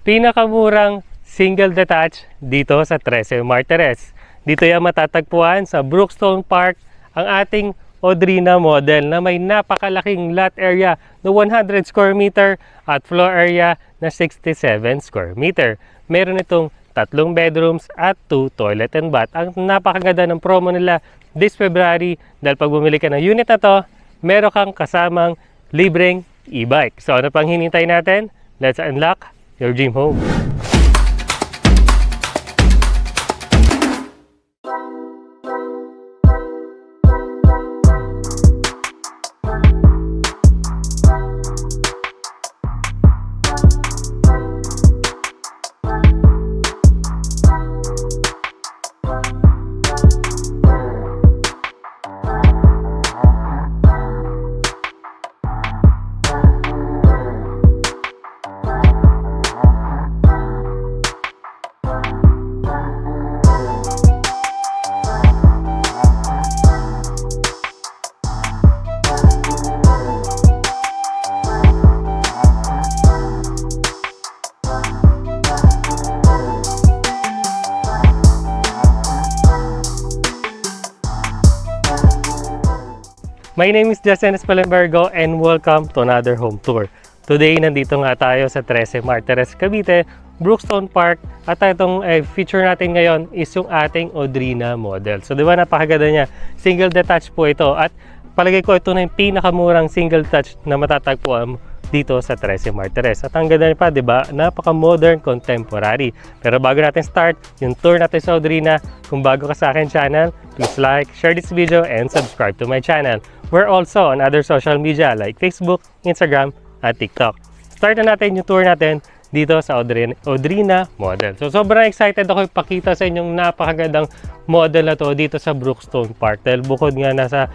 pinakamurang single detached dito sa Trece Martires. Dito yan matatagpuan sa Brookstone Park ang ating Odrina model na may napakalaking lot area na 100 square meter at floor area na 67 square meter. Meron itong 3 bedrooms at 2 toilet and bath. Ang napakaganda ng promo nila this February dahil pag bumili ka ng unit na to, meron kang kasamang libreng e-bike. So ano pang hinintay natin? Let's unlock your dream home. My name is Justin Espalenbergo and welcome to another home tour. Today, nandito nga tayo sa Trece Martires, Cavite, Brookstone Park. At itong feature natin ngayon is yung ating Odrina model. So, di ba napakaganda niya? Single detached po ito. At palagay ko ito na yung pinakamurang single detached na matatagpuan dito sa Trece Martires. At ang ganda niya pa, di ba? Napaka-modern, contemporary. Pero bago natin start, yung tour natin sa Odrina, kung bago ka sa akin channel, please like, share this video, and subscribe to my channel. We're also on other social media like Facebook, Instagram, at TikTok. Start na natin yung tour natin dito sa Odrina model. So sobrang excited ako ipakita sa inyong napakagandang model na to dito sa Brookstone Park. Dahil bukod nga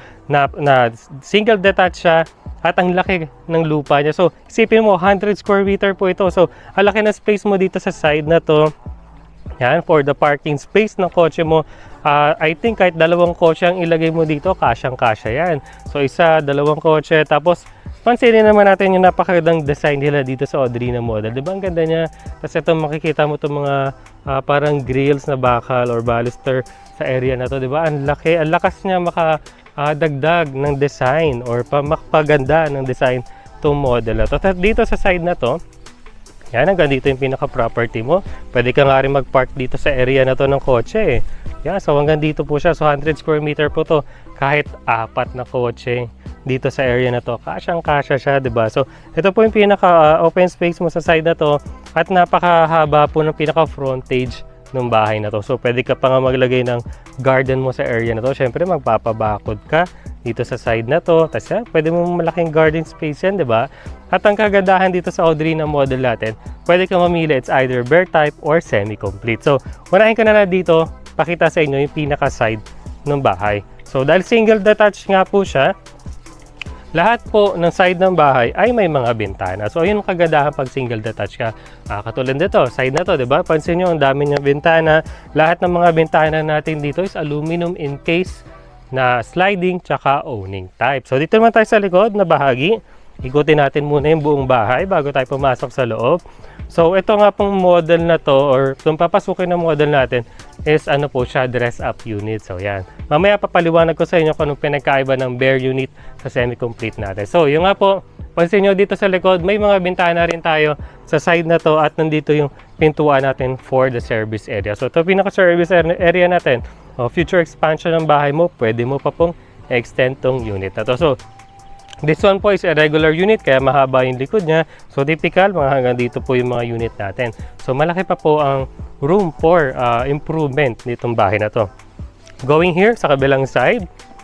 na single detached siya at ang laki ng lupa niya. So isipin mo, 100 square meter po ito. So ang laki na space mo dito sa side na to. Yan, for the parking space ng kotse mo. I think kahit 2 kotse ang ilagay mo dito, kasyang-kasya yan. So isa, 2 kotse. Tapos pansinin naman natin yung napakagandang design nila dito sa Odrina model. Diba ang ganda niya? Tapos ito makikita mo itong mga parang grills na bakal or baluster sa area na to. Diba? Ang laki, ang lakas niya makadagdag ng design or makapaganda ng design itong model na to. At dito sa side na to, yan, hanggang dito yung pinaka-property mo. Pwede ka nga rin mag-park dito sa area na to ng kotse. Yan, so hanggang dito po siya. So 100 square meter po to. Kahit 4 na kotse dito sa area na to. Kasyang-kasya siya, diba? So ito po yung pinaka-open space mo sa side na to. At napakahaba po ng pinaka-frontage ng bahay na to. So pwede ka pa nga maglagay ng garden mo sa area na to. Siyempre magpapabakod ka dito sa side na to. Tapos yan, pwede mo malaking garden space yan, diba? At ang kagandahan dito sa Odrina model natin, pwede ka mamili. It's either bare type or semi-complete. So unahin ko na dito, pakita sa inyo yung pinaka-side ng bahay. So dahil single detached nga po siya, lahat po ng side ng bahay ay may mga bintana. So ayun ang kagandahan pag single detached ka. Katulad nito, side na to, diba? Pansin nyo, ang dami niyang bintana. Lahat ng mga bintana natin dito is aluminum encased na sliding tsaka owning type. So dito naman tayo sa likod na bahagi. Ikutin natin muna yung buong bahay bago tayo pumasok sa loob. So ito nga pong model na to or itong papasukin na model natin is ano po siya, dress up unit. So yan. Mamaya papaliwanag ko sa inyo kung anong pinagkaiba ng bare unit sa semi-complete natin. So yung nga po, pansin nyo dito sa likod, may mga bintana rin tayo sa side na to at nandito yung pintuan natin for the service area. So ito pinaka-service area natin. Future expansion ng bahay mo, pwede mo pa pong extend tong unit na to. So this one po is a regular unit kaya mahaba yung likod niya. So typical, mga hanggang dito po yung mga unit natin. So malaki pa po ang room for improvement nitong bahay na to. Going here sa kabilang side.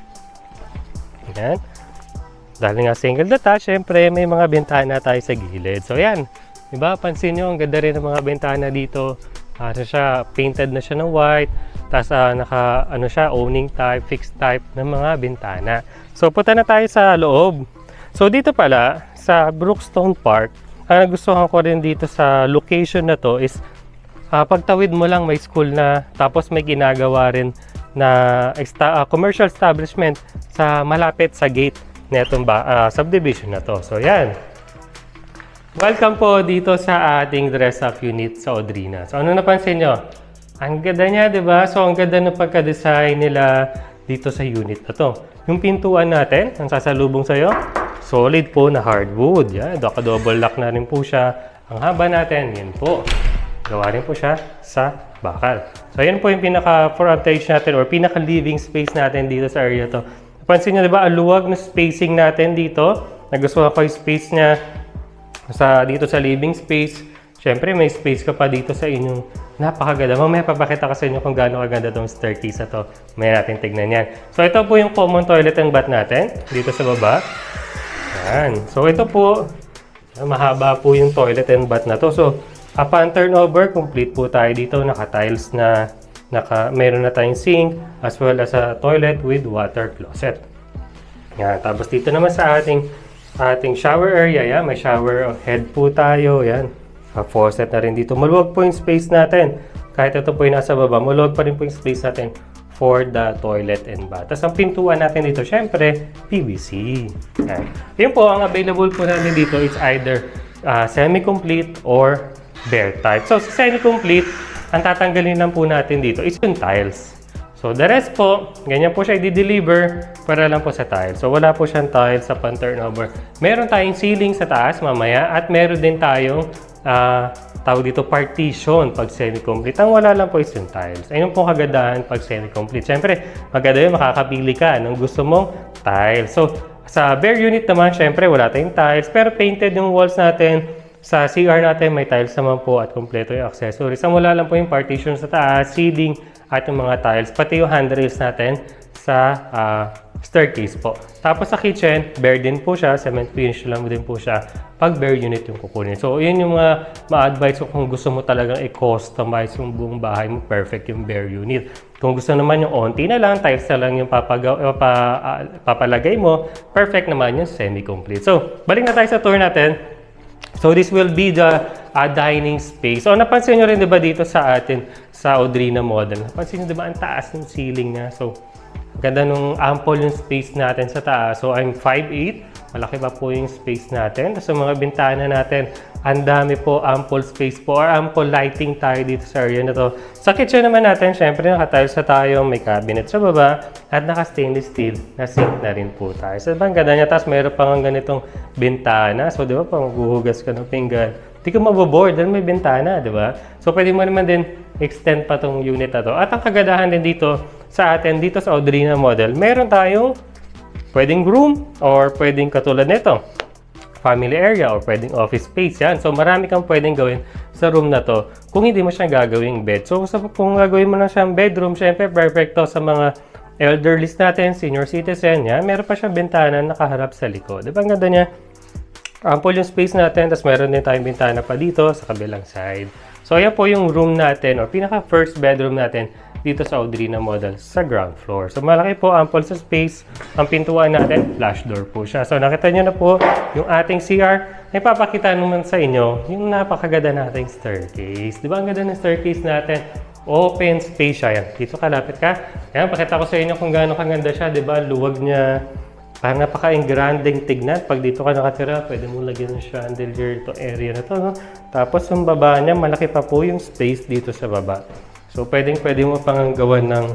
Yan. Dahil nga single detached, syempre may mga bintana tayo sa gilid. So yan. Diba? Pansin nyo, ang ganda rin ng mga bintana dito. Siya, painted na siya ng white. Tapos owning type, fixed type ng mga bintana. So punta na tayo sa loob. So dito pala sa Brookstone Park, ang nagustuhan ko rin dito sa location na to is pagtawid mo lang may school na, tapos may ginagawa rin na commercial establishment sa malapit sa gate na itong subdivision na to. So yan. Welcome po dito sa ating dress-up unit sa Audrina. So ano napansin nyo? Ang ganda niya, di ba? So ang ganda ng pagka-design nila dito sa unit na to. Yung pintuan natin, ang sasalubong sa'yo, solid po na hardwood. Yan, double lock na rin po siya. Ang haba natin, yan po. Gawa rin po siya sa bakal. So yan po yung pinaka-frontage natin or pinaka-living space natin dito sa area to. Napansin nyo, di ba? Ang luwag na spacing natin dito. Nagustuhan ko yung space niya dito sa living space. Siyempre, may space ka pa dito sa inyong napakaganda. Mamaya papakita ko sa inyo kung gaano kaganda itong staircase na to. May natin tignan yan. So, ito po yung common toilet and bath natin dito sa baba. Yan. So, ito po, mahaba po yung toilet and bath na to. So, upon turnover, complete po tayo dito. Naka-tiles na, meron na tayong sink as well as a toilet with water closet. Yan. Tapos dito naman sa ating shower area, yan, may shower head po tayo, yan. Faucet na rin dito. Maluwag po yung space natin. Kahit ito po yung nasa baba, maluwag pa rin po yung space natin for the toilet and bath. Tapos ang pintuan natin dito, syempre, PVC. Yan. Yun po, ang available po natin dito is either semi-complete or bare type. So, sa semi-complete, ang tatanggalin lang po natin dito is yung tiles. So, the rest po, ganyan po siya i-deliver para lang po sa tile. So, wala po siyang tiles sa pan-turnover. Meron tayong ceiling sa taas mamaya at meron din tayong tawag dito partition pag semi-complete. Ang wala lang po is yung tiles. Ayun po kagandahan pag semi-complete. Siyempre, maganda yun, makakapili ka ng gusto mong tiles. So, sa bare unit naman, siyempre, wala tayong tiles. Pero painted yung walls natin. Sa CR natin, may tiles naman po at kompleto yung accessories. Ang wala lang po yung partition sa taas, ceiling, at yung mga tiles, pati yung handrails natin sa staircase po. Tapos sa kitchen, bare din po siya, cement finish lang din po siya pag bare unit yung kukunin. So, yun yung mga ma-advise ko kung gusto mo talagang i-customize yung buong bahay mo, perfect yung bare unit. Kung gusto naman yung onti na lang, tiles na lang yung papalagay mo, perfect naman yung semi-complete. So, balik na tayo sa tour natin. So, this will be the dining space. So, napansin nyo rin, di ba, dito sa atin, sa Audrina model. Napansin nyo, di ba, ang taas ng ceiling niya. So, ganda nung ample yung space natin sa taas. So, I'm 5'8". Malaki pa po yung space natin. Tapos, sa mga bintana natin, ang dami po, ample space po, or ample lighting tayo dito sa area na to. Sa kitchen naman natin, syempre, naka-tiles na tayo, may cabinet sa baba, at naka-stainless steel na sink na rin po tayo. So, ang ganda niya. Tapos, meron pang ganitong bintana. So, di ba, pang guhugas ka ng pinggan. Di ka maboboard dahil may bintana, di ba? So, pwede mo naman din extend pa tong unit na to. At ang kagandahan din dito sa atin, dito sa Audrina model, meron tayong pwedeng room or pwedeng katulad nito, family area or pwedeng office space. Yan. So, marami kang pwedeng gawin sa room na to kung hindi mo siya gagawing bed. So, kung gagawin mo na siyang bedroom, syempre, perfect to sa mga elderlies natin, senior citizen. Yan. Meron pa siyang bintana nakaharap sa likod. Diba ang ganda niya? Ample yung space natin, tapos meron din tayong bintana pa dito sa kabilang side. So, ayan po yung room natin or pinaka first bedroom natin dito sa Audrina model sa ground floor. So, malaki po, ample sa space. Ang pintuan natin, flash door po siya. So, nakita nyo na po yung ating CR. May papakita naman sa inyo yung napakaganda nating staircase. Di ba ang ganda ng staircase natin? Open space siya. Yan. Dito kalapit ka. Yan, pakita ko sa inyo kung gaano kaganda siya. Di ba? Luwag niya. Parang napaka-engranding tignan. Pag dito ka nakatira, pwede mo lagyan ng chandelier itong area na to. No? Tapos, yung baba niya, malaki pa po yung space dito sa baba. So, pwede mo pang gawan ng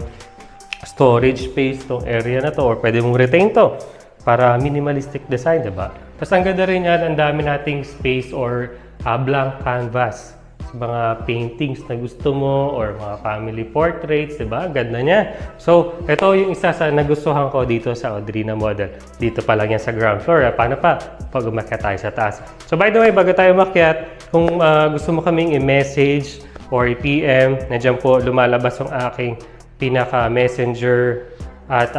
storage space itong area na to or pwede mong retain to para minimalistic design, diba? Tapos, ang ganda rin yan, ang dami nating space or blank canvas sa mga paintings na gusto mo or mga family portraits, diba? Ganda niya. So, ito yung isa sa nagustuhan ko dito sa Audrina model. Dito pa lang yan sa ground floor. Paano pa? Pag umakyat tayo sa taas. So, by the way, bago tayo umakyat, kung gusto mo kaming i-message or i-PM, nandiyan po lumalabas yung aking pinaka-messenger at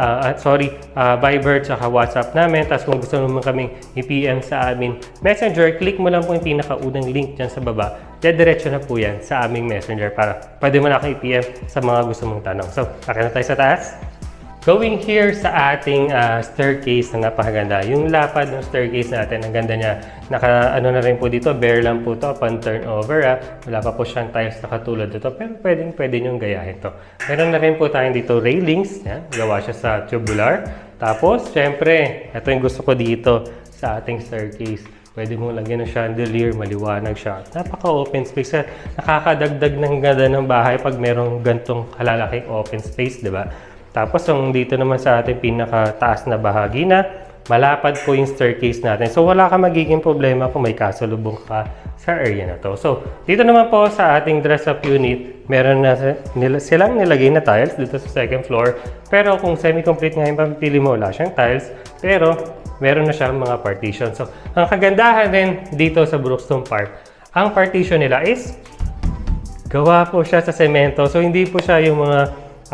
Viber tsaka WhatsApp namin. Tapos kung gusto mo kaming i-PM sa amin messenger, click mo lang po yung pinakaunang link dyan sa baba. Diretso na po yan sa aming messenger para pwede mo na akong i-PM sa mga gusto mong tanong. So, akin na tayo sa taas. Going here sa ating staircase na napakaganda. Yung lapad ng staircase natin, ang ganda niya. Ano na rin po dito, bare lang po to upon turnover. Wala pa po siyang tiles na katulad dito, pero pwede niyong gayahin to. Meron na rin po tayong dito railings. Yan, gawa siya sa tubular. Tapos, syempre, ito yung gusto ko dito sa ating staircase. Pwede mong lagyan ng chandelier, maliwanag siya. Napaka-open space. Nakakadagdag ng ganda ng bahay pag merong gantong kalalaking open space, di ba? Tapos, yung dito naman sa ating pinakataas na bahagi na, malapad po yung staircase natin. So, wala ka magiging problema kung may kasalubong ka sa area na to. So, dito naman po sa ating dress-up unit, meron na silang nilagay na tiles dito sa second floor. Pero kung semi-complete nga yung pamipili mo, wala siyang tiles. Pero, meron na siyang mga partition. So, ang kagandahan din dito sa Brookstone Park, ang partition nila is gawa po siya sa semento. So, hindi po siya yung mga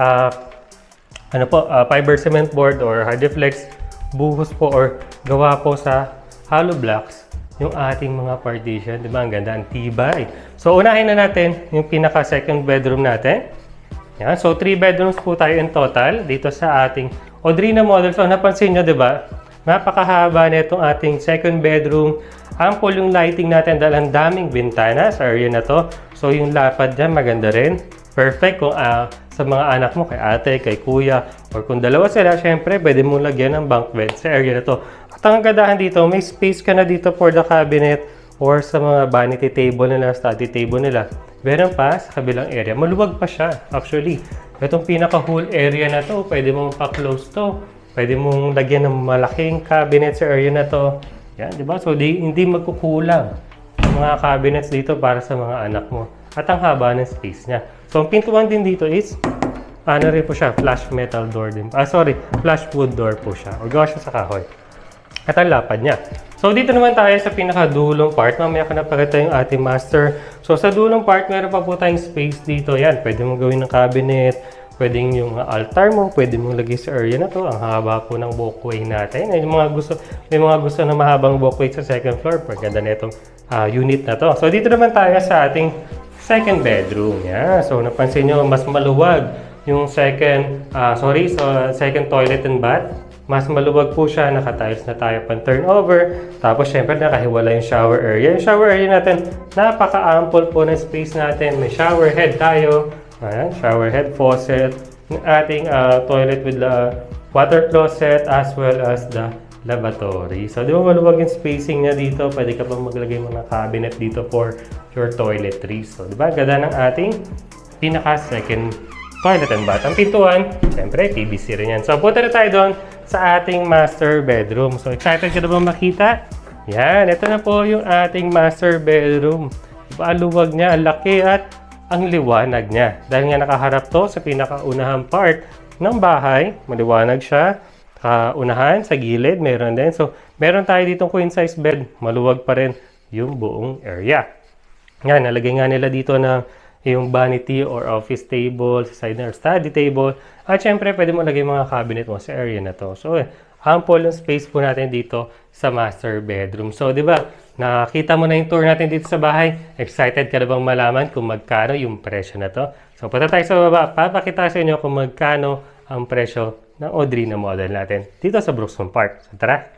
fiber cement board or hardiflex, buhos po or gawa po sa hollow blocks yung ating mga partition. Diba? Ang ganda, ang tibay. So, unahin na natin yung pinaka second bedroom natin. Yan. So, 3 bedrooms po tayo in total dito sa ating Odrina model. So, napansin nyo, diba? Napakahaba na itong ating second bedroom. Ample yung lighting natin dahil ang daming bintana sa area na to. So, yung lapad dyan, maganda rin. Perfect kung sa mga anak mo, kay ate, kay kuya, or kung dalawa sila, syempre, pwede mong lagyan ng bunk bed sa area na to. At ang kagandahan dito, may space ka na dito for the cabinet or sa mga vanity table nila, study table nila. Meron pa sa kabilang area. Maluwag pa siya, actually. Itong pinaka-whole area na to, pwede mong pa-close to. Pwede mong lagyan ng malaking cabinet sa area na to. Yan, di ba? So, hindi magkukulang ang mga cabinets dito para sa mga anak mo. At ang haba ng space niya. So, ang pintuan din dito is, ano rin po siya, flash metal door din. Flash wood door po siya. O gawa siya sa kahoy. At ang lapad niya. So, dito naman tayo sa pinakadulong part. Mamaya ko na pakita yung ating master. So, sa dulong part, meron pa po tayong space dito. Yan, pwede mong gawin ng cabinet. Pwedeng yung altar mo, pwede mong lagay sa area na to. Ang haba po ng walkway natin. May mga gusto na mahabang walkway sa second floor. Pagkanda na itong unit na to. So, dito naman tayo sa ating second bedroom. Yeah. So, napansin nyo, mas maluwag yung second toilet and bath. Mas maluwag po siya. Naka-tiles na tayo pang turnover. Tapos, syempre, nakahiwala yung shower area. Yung shower area natin, napaka-ample po ng space natin. May shower head tayo. Ayan, shower head, faucet. Yung ating toilet with the water closet as well as the lavatory. So, di ba maluwag yung spacing niya dito? Pwede ka bang maglagay mo ng cabinet dito for your toiletries. So, di ba? Ganda ng ating pinaka-second toilet and bath. Ang pintuan, siyempre, PVC rin yan. So, punta na tayo doon sa ating master bedroom. So, excited ka na ba makita? Yan, ito na po yung ating master bedroom. Diba, ang luwag niya, ang laki at ang liwanag niya. Dahil nga nakaharap to sa pinakaunahang part ng bahay, maliwanag siya. Unahan, sa gilid, meron din. So, meron tayo ditong queen size bed. Maluwag pa rin yung buong area. Yan, nalagay nga nila dito na yung vanity or office table, sa side na study table. At syempre, pwede mo lagay mga cabinet mo sa area na to. So, ample yung space po natin dito sa master bedroom. So, di ba, nakita mo na yung tour natin dito sa bahay. Excited ka na bang malaman kung magkano yung presyo na to? So, punta tayo sa baba. Papakita sa inyo kung magkano ang presyo ng Odrina model natin dito sa Brookstone Park. So, tara!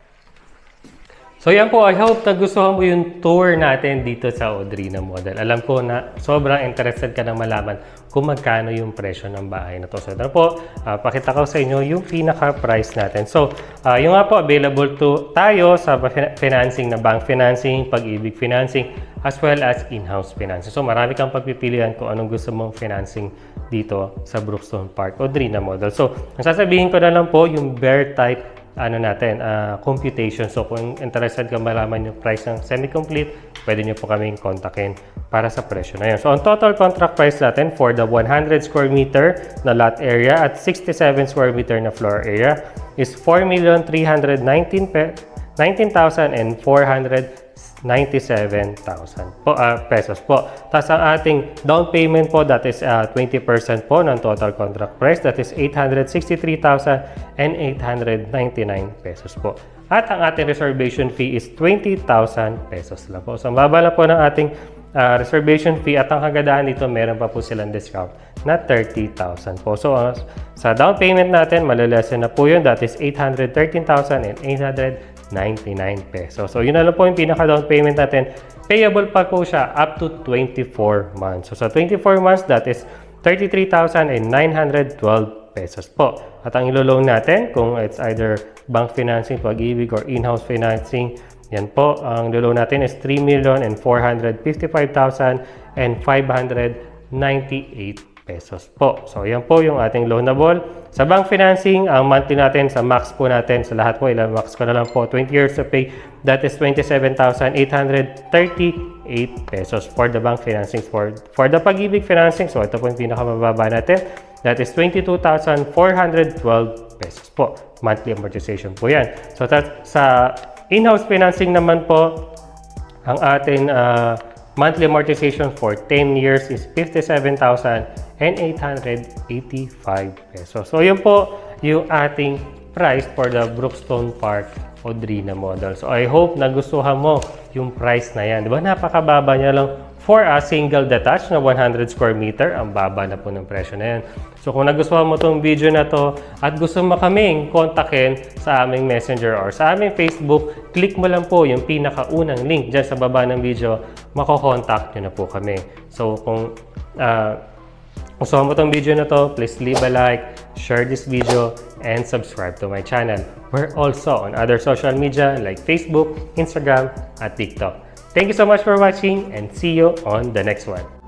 So, yan po. I hope nagustuhan mo yung tour natin dito sa Odrina model. Alam ko na sobrang interested ka na malaman kung magkano yung presyo ng bahay na to. So, ito po. Pakita ko sa inyo yung pinaka-price natin. So, yung nga po, available tayo sa financing na bank financing, pag-ibig financing, as well as in-house financing. So, marami kang pagpipilian kung anong gusto mong financing dito sa Brookstone Park Odrina model. So, ang sasabihin ko na lang po, yung bare type computation. So, kung interested ka malaman yung price ng semi-complete, pwede nyo po kaming kontakin para sa presyo na yun. So, ang total contract price natin for the 100 square meter na lot area at 67 square meter na floor area is 4,319,497,000 pesos po. Tapos ang ating down payment po, that is 20% po ng total contract price. That is 863,899 pesos po. At ang ating reservation fee is 20,000 pesos lang po. So, ang baba lang po ng ating reservation fee at ang kagandahan dito, meron pa po silang discount na 30,000 po. So, sa down payment natin, malalesen na po yun. That is 813,899 pesos. So, yun na lang po yung pinaka-down payment natin. Payable pa po siya up to 24 months. So, sa 24 months, that is 33,912 pesos po. At ang ilo-loan natin, kung it's either bank financing, pag-ibig, or in-house financing, Yan po, ang loan natin is 3,455,598 pesos po. So, yan po yung ating loanable. Sa bank financing, ang monthly natin, sa max po natin, sa lahat po, ilang max ko na lang po, 20 years to pay, that is 27,838 pesos for the bank financing. For the Pag-ibig financing, so ito po yung pinakamababa natin, that is 22,412 pesos po. Monthly amortization po yan. So, sa in-house financing naman po, ang ating monthly amortization for 10 years is 57,885 pesos. So, yun po yung ating price for the Brookstone Park Odrina model. So, I hope nagustuhan mo yung price na yan. Diba? Napakababa niya lang for a single detached na 100 square meter. Ang baba na po ng presyo na yan. So, kung nagustuhan mo itong video na to at gusto mo kaming kontakin sa aming messenger or sa aming Facebook, click mo lang po yung pinakaunang link dyan sa baba ng video. Mako-contact nyo na po kami. So, kung gusto mo itong video na to, please leave a like, share this video, and subscribe to my channel. We're also on other social media like Facebook, Instagram, at TikTok. Thank you so much for watching and see you on the next one.